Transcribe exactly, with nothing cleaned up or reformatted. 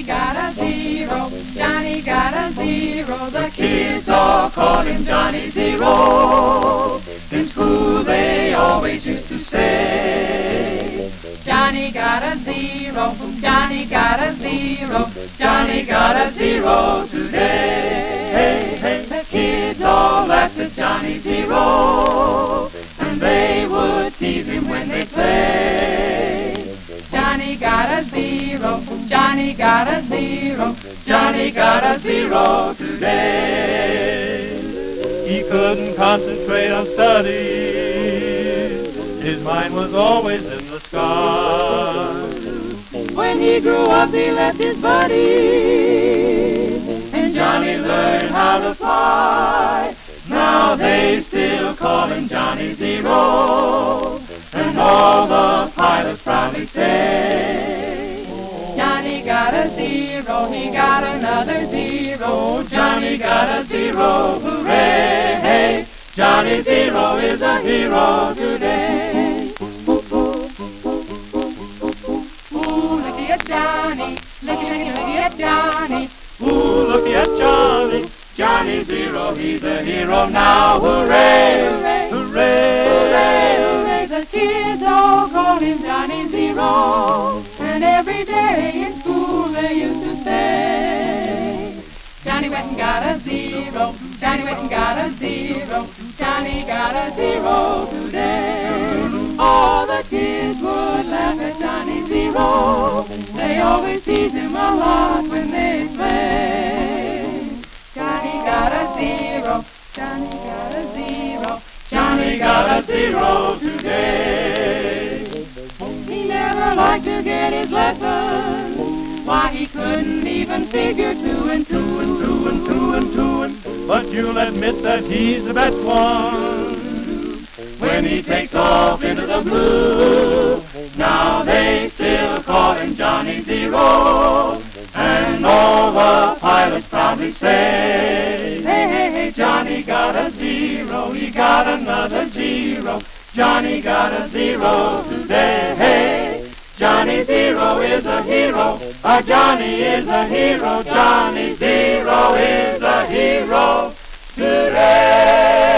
got a zero, Johnny got a zero. The kids all call him Johnny Zero. In school they always used to say, Johnny got a zero, Johnny got a zero, Johnny got a zero today. Hey, hey, the kids all laughed at Johnny Zero, and they would tease him when they played. Johnny got a zero, Johnny got a zero, Johnny got a zero today. He couldn't concentrate on studies, his mind was always in the sky. When he grew up he left his buddies, and Johnny learned how to fly. Now they still call him Johnny Zero, and all the pilots proudly say, Johnny got a zero, he got another zero, Johnny got a zero, hooray! Johnny Zero is a hero today. Ooh, looky at Johnny, looky, looky, looky at Johnny. Ooh, looky at Johnny, Johnny Zero, he's a hero now, hooray! Hooray! hooray! Hooray! Hooray! The kids all call him Johnny Zero, and every day in school they used to say, Johnny went and got a zero, Johnny went and got a zero, Johnny got a zero today. All the kids would laugh at Johnny Zero, they always tease him a lot when they play. Johnny got a zero, Johnny got a zero, Johnny got a zero today. He never liked to get his lessons, why he couldn't even figure two and two and two and two and two and but you'll admit that he's the best one when he takes off into the blue. Now they still call him Johnny Zero, and all the pilots proudly say, hey, hey, hey, Johnny got a zero, he got another zero, Johnny got a zero today. Hey, Johnny Zero is a hero, our Johnny is a hero, Johnny Zero is a hero today.